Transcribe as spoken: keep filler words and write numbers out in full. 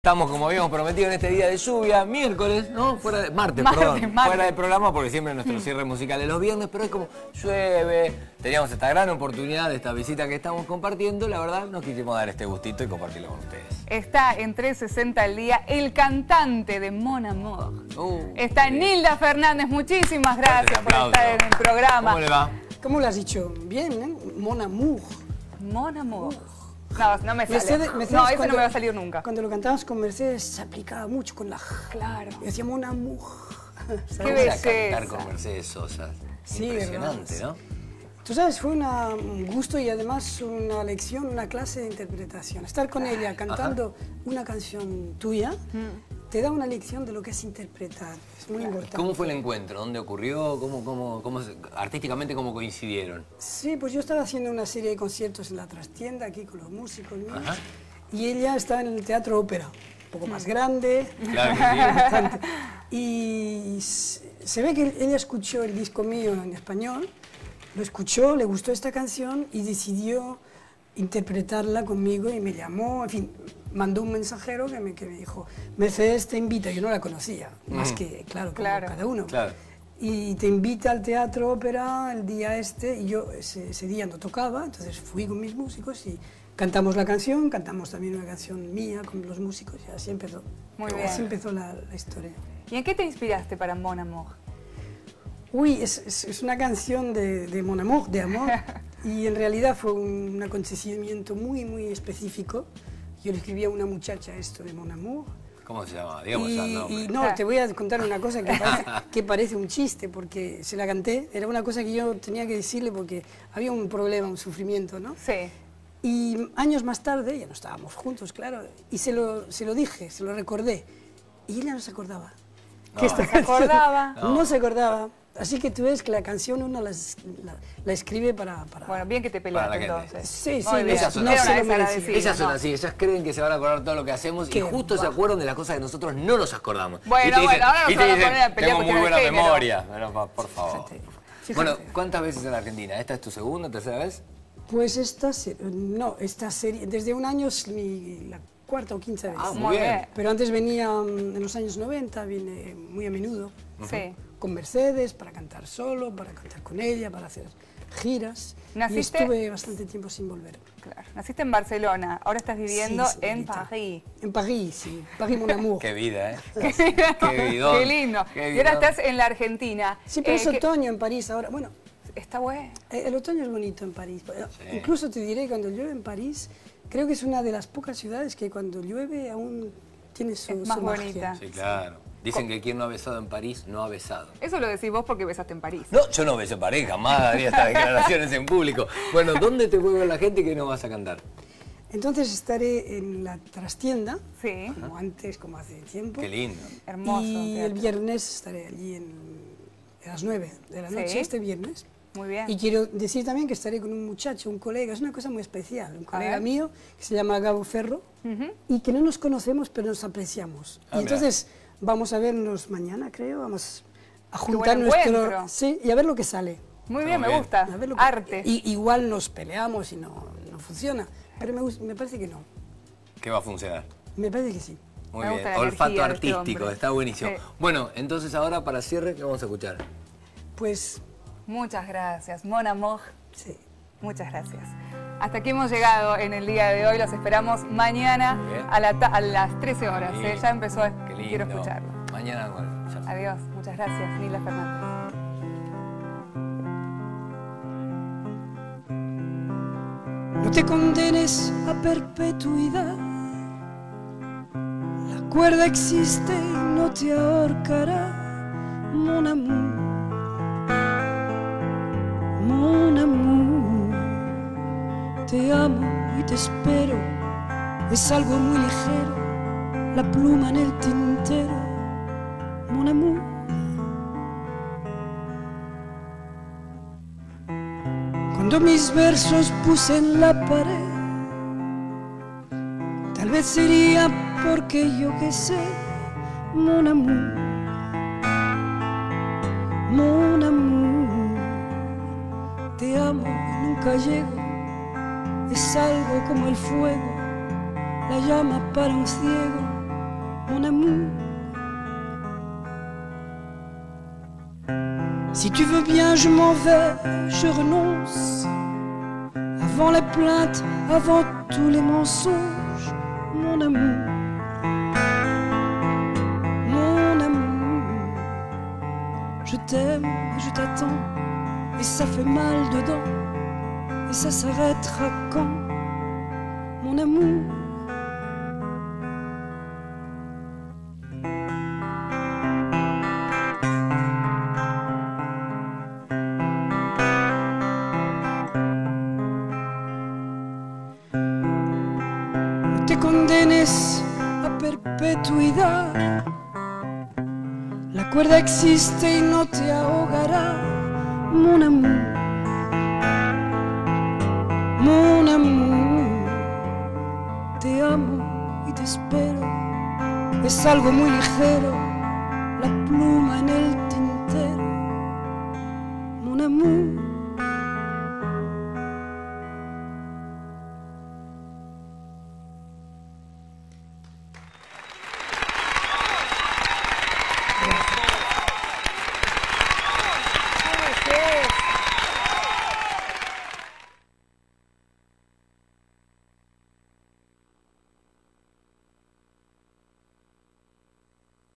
Estamos, como habíamos prometido, en este día de lluvia, miércoles, ¿no? Fuera de, martes, martes, perdón, martes. fuera del programa, porque siempre nuestro cierre musical es los viernes, pero es como llueve, teníamos esta gran oportunidad de esta visita que estamos compartiendo, la verdad nos quisimos dar este gustito y compartirlo con ustedes. Está en trescientos sesenta al día el cantante de Mon Amour. Uh, Está sí. Nilda Fernández, muchísimas gracias por aplauso. estar en el programa. ¿Cómo le va? ¿Cómo lo has dicho? Bien, ¿eh? Mon Amour. Mon Amour. No, no me sale. Mercedes- Mercedes no, eso cuando- no me va a salir nunca. Cuando lo cantábamos con Mercedes se aplicaba mucho con la J. Claro. Y decía Mon Amour. Qué ¿Cómo era belleza. cantar con Mercedes Sosa? Sí, Impresionante, ¿verdad? ¿no? Tú sabes, fue una- un gusto y además una lección, una clase de interpretación. Estar con ella cantando una canción tuya te da una lección de lo que es interpretar. Es muy importante. ¿Cómo fue el encuentro? ¿Dónde ocurrió? ¿Cómo, cómo, cómo, se- artísticamente, cómo coincidieron? Sí, pues yo estaba haciendo una serie de conciertos en la trastienda aquí con los músicos míos. Ajá. Y ella está en el Teatro Ópera, un poco más grande. Claro que sí. Bastante. Y se se ve que ella escuchó el disco mío en español, lo escuchó, le gustó esta canción y decidió interpretarla conmigo y me llamó, en fin, mandó un mensajero que me, que me dijo, Mercedes te invita, yo no la conocía, más que, claro, como Claro. cada uno. Claro. Y te invita al Teatro Ópera el día este, y yo ese, ese día no tocaba, entonces fui con mis músicos y cantamos la canción, cantamos también una canción mía con los músicos, y así empezó. Muy bien. Así empezó la, la historia. ¿Y en qué te inspiraste para Mon Amour? Uy, es, es, es una canción de, de Mon Amour, de amor, y en realidad fue un, un acontecimiento muy, muy específico. Yo le escribí a una muchacha esto de Mon Amour. ¿Cómo se llama? Digamos Y, ya el nombre. y no, te voy a contar una cosa que parece, que parece un chiste, porque se la canté, era una cosa que yo tenía que decirle porque había un problema, un sufrimiento, ¿no? Sí. Y años más tarde, ya no estábamos juntos, claro, y se lo, se lo dije, se lo recordé, y ella no se acordaba. No. esta ¿No se acordaba? canción- No. se acordaba. Así que tú ves que la canción uno las- la, la escribe para... para Bueno, bien que te Para la peleaste gente. entonces. Sí, sí, Muy bien. Esas son no las- se lo Era una merecía. desagradecida, Ellas son ¿no? así, ellas creen que se van a acordar todo lo que hacemos y Qué justo se va. acuerdan de las cosas que nosotros no nos acordamos. Bueno, Y te bueno, ahora nos y te van a dicen, poner a pelear tengo por muy el buena género". memoria. Pero, pa- por favor. Fíjate, fíjate. Bueno, ¿cuántas veces en la Argentina? ¿Esta es tu segunda, tercera vez? Pues esta, se- no, esta serie, desde un año es mi, la cuarta o quinta vez. Ah, muy Muy bien. bien. Pero antes venía mm, en los años noventa, vine muy a menudo Sí. con Mercedes para cantar solo, para cantar con ella, para hacer giras. ¿Naciste? Y estuve bastante tiempo sin volver. Claro. Naciste en Barcelona, ahora estás viviendo Sí, en señorita. París. En París, sí. París, mon amour. Qué vida, ¿eh? Qué vidón. Qué lindo. Qué Y ahora vidón. estás en la Argentina. Sí, pero Eh, es que- otoño en París ahora. Bueno, Está bueno. eh, el otoño es bonito en París. Incluso te diré, cuando llueve en París, creo que es una de las pocas ciudades que cuando llueve aún tiene su, Es más su magia. bonita. Sí, claro. Dicen que quien no ha besado en París, no ha besado. Eso lo decís vos porque besaste en París. No, yo no beso en París, jamás daría estas declaraciones en público. Bueno, ¿dónde te puede ver la gente que no vas a cantar? Entonces estaré en la trastienda, Sí. como antes, como hace tiempo. Qué lindo. Hermoso. Y teatro. el viernes estaré allí en, a las nueve de la Sí. noche, este viernes. Muy bien. Y quiero decir también que estaré con un muchacho, un colega, es una cosa muy especial, un colega ver. mío que se llama Gabo Ferro Ujú. y que no nos conocemos pero nos apreciamos. Ah, y mira. entonces vamos a vernos mañana, creo, vamos a Qué juntar buen nuestro... encuentro. Sí, y a ver lo que sale. Muy bien, Muy me bien. gusta. A ver lo que- Arte. Y, igual nos peleamos y no, no funciona, pero me, gus- me parece que no, ¿Qué va a funcionar? me parece que sí. Muy Me bien. gusta la Olfato energía de este artístico, hombre. está buenísimo. Sí. Bueno, entonces ahora para cierre, ¿qué vamos a escuchar? Pues Muchas gracias. Mon Amour. sí. Muchas gracias. Hasta aquí hemos llegado en el día de hoy. Los esperamos mañana Bien. a, la ta- a las trece horas. Sí. ¿eh? Ya empezó. Qué lindo. Quiero escucharlo. Mañana, bueno, ya. Adiós. Muchas gracias, Nilda Fernández. No te condenes a perpetuidad. La cuerda existe y no te ahorcará. Mon amour, mon amour, te amo y te espero. Es algo muy ligero, la pluma en el tintero. Mon amour. Cuando mis versos puse en la pared, tal vez sería porque yo que sé, mon amour, mon amour, te amo y nunca llego, es algo como el fuego, la llama para un ciego, amour. Si tu veux bien, je m'en vais, je renonce. Avant les plaintes, avant tous les mensonges, mon amour, mon amour. Je t'aime et je t'attends, et ça fait mal dedans, et ça s'arrêtera quand, mon amour? Te condenes a perpetuidad. La cuerda existe y no te ahogará, mon amour, mon amour. Te amo y te espero, es algo muy ligero, la pluma en el tintero, mon amour.